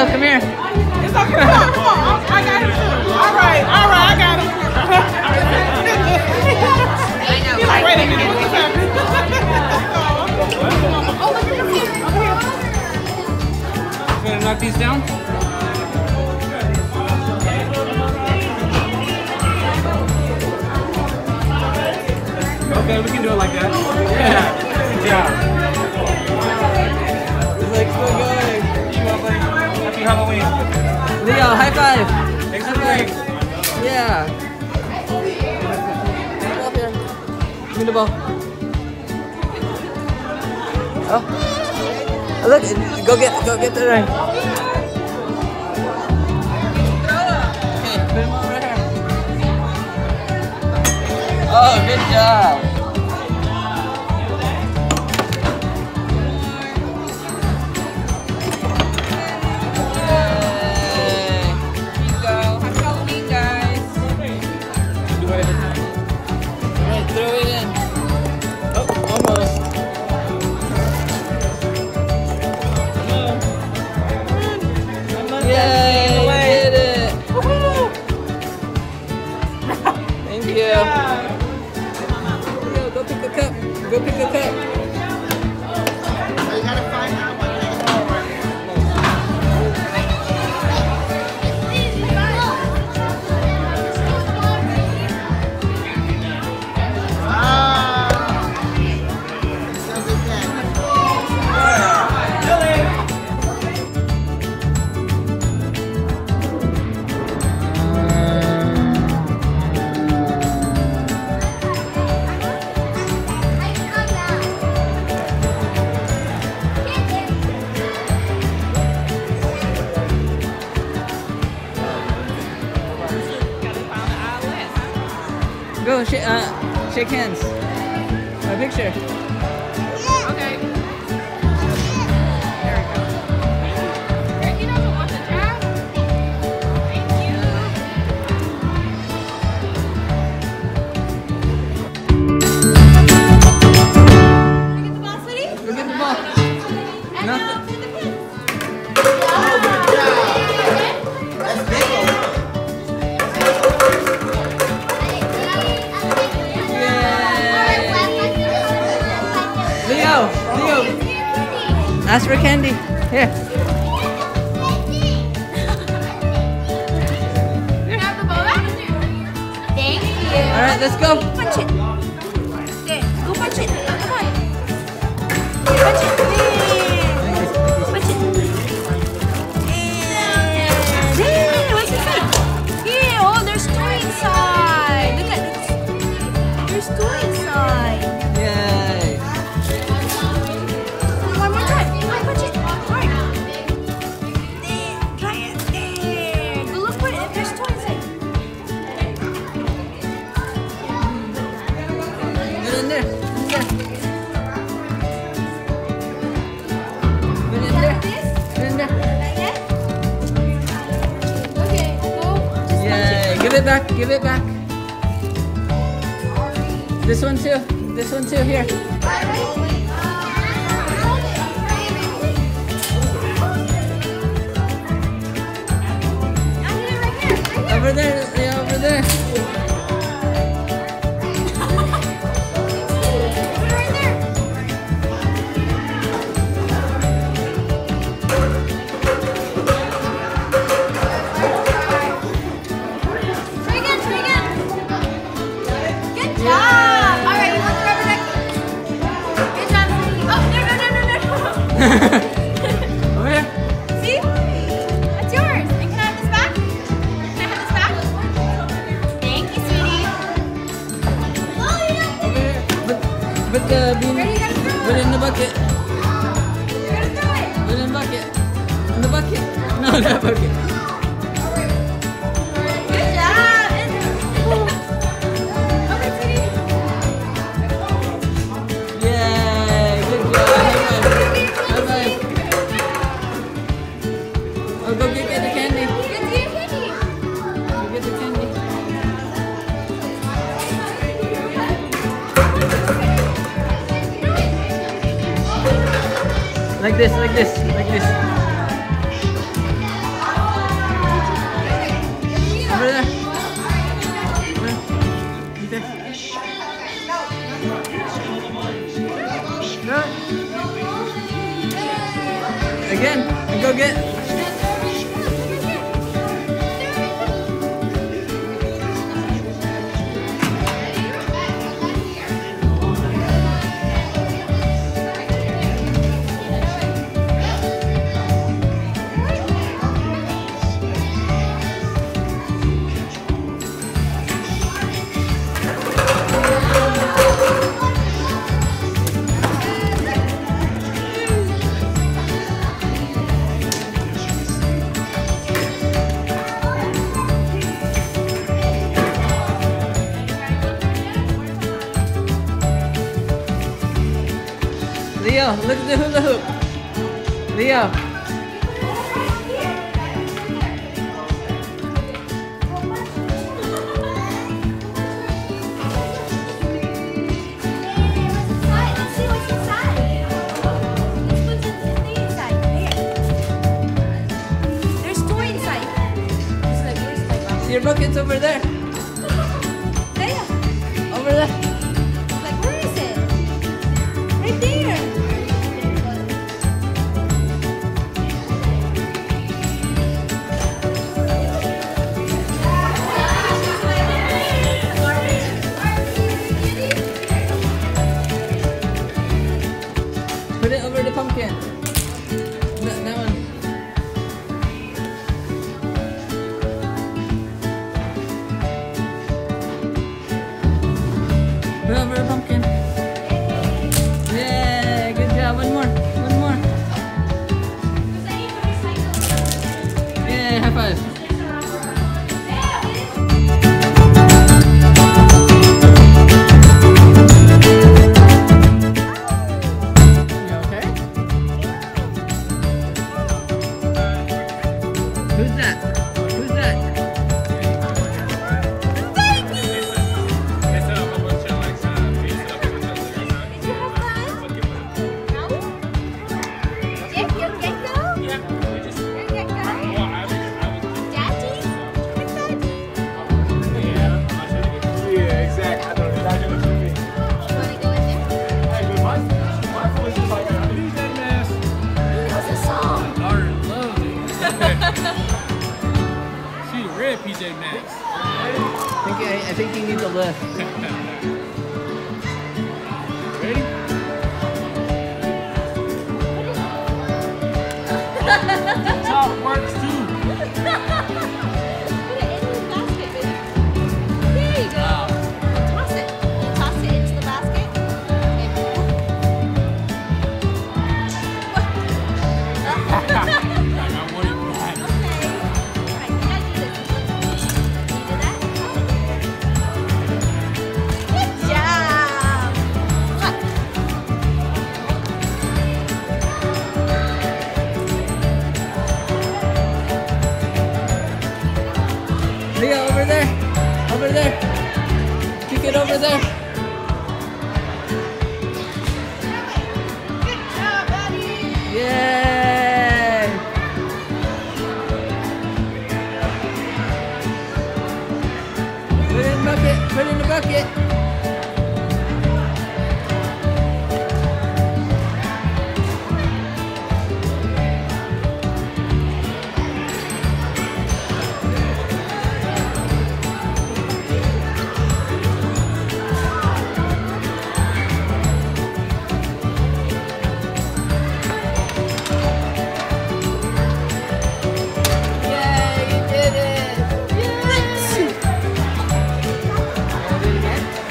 Leo, come here. It's okay. Come on, come on. I got it too. All right, I got it. He's like, wait a minute, what's happening? Gonna knock these down? Okay, we can do it like that. Yeah. Good job. It's like still going. Happy Halloween. Leo, high five. Thanks for playing. Yeah. Give me the ball. Oh, look! Go get the ring. Okay, put him over here. Oh, good job. Go pick a cup. You gotta find out what it is. Go, shake hands. A picture. Okay. There we go. He doesn't want the jab. Thank you. Can we get the ball, sweetie? Go get the ball. And Nothing. to the pin. Leo, ask for candy. Here. You have the ball back? Thank you. All right, let's go. Punch it. There, go punch it. Come on. Punch it. There. Punch it. There. What's inside? Here. Oh, there's two inside. Look at this. There's two inside. Yay. One more time. Punch it. Hard. There. Try it. There. Go look for it. There's two inside. Put it in there. Put it in there. Put it in there. Not yet? Okay, go. Just Yay. Give it back. Give it back. This one too. This one too. Here. Over there. Yeah, over there. Over here. See? That's yours. And can I have this back? Can I have this back? Thank you, sweetie. Over here. Put the bean. Ready? You gotta throw Put it it. in the bucket. You gotta throw it. Put it in the bucket. In the bucket. No, that bucket. Good job. Okay, sweetie. Yay. Good job. High five. Oh, go get the candy. Good to you, Kitty. Go get the candy. Like this, like this, like this. Leo, look at the hula hoop. Leo. Let's see what's inside. Let's put the thing inside. Here. There's toy inside. It's like, where's my box? Your bucket's over there. There. Over there. Like, where is it? Right there. Put it over the pumpkin. That one. Put it over the pumpkin. Yeah, good job. One more. One more. Yeah, high five. You okay? Who's that? Who's that? Yeah, exactly. I know that. She red PJ Masks. I think you need a lift. Ready? Top works too. I want it black. Leo, over there. Over there. Kick it over there. Yay! Put it in the bucket. Put it in the bucket. Yay, you did it! Yay! Do it again.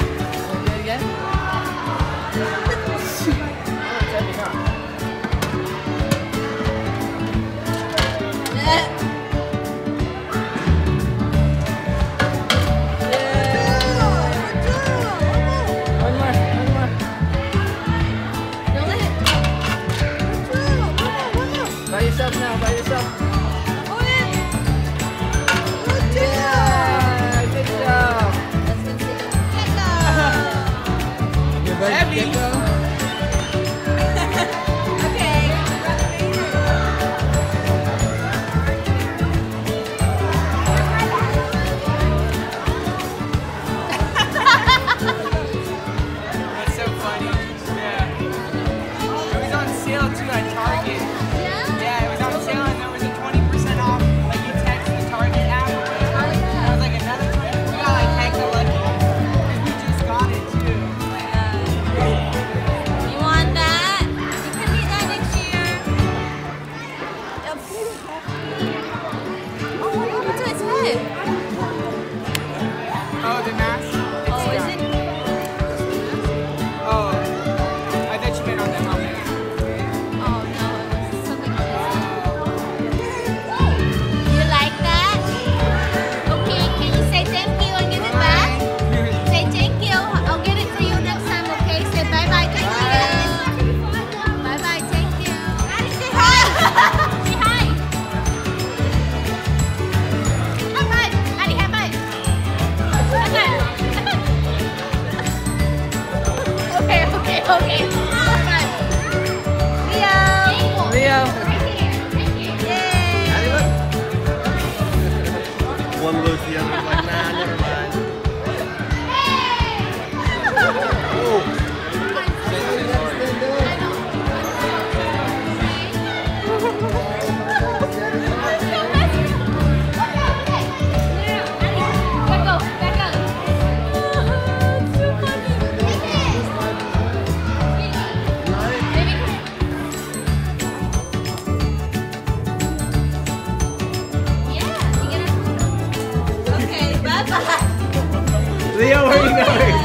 Leo, where are you going?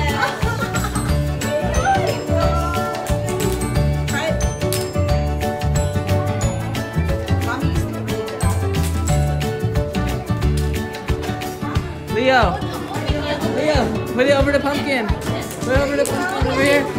Leo, put it over the pumpkin. Put it over the pumpkin over here.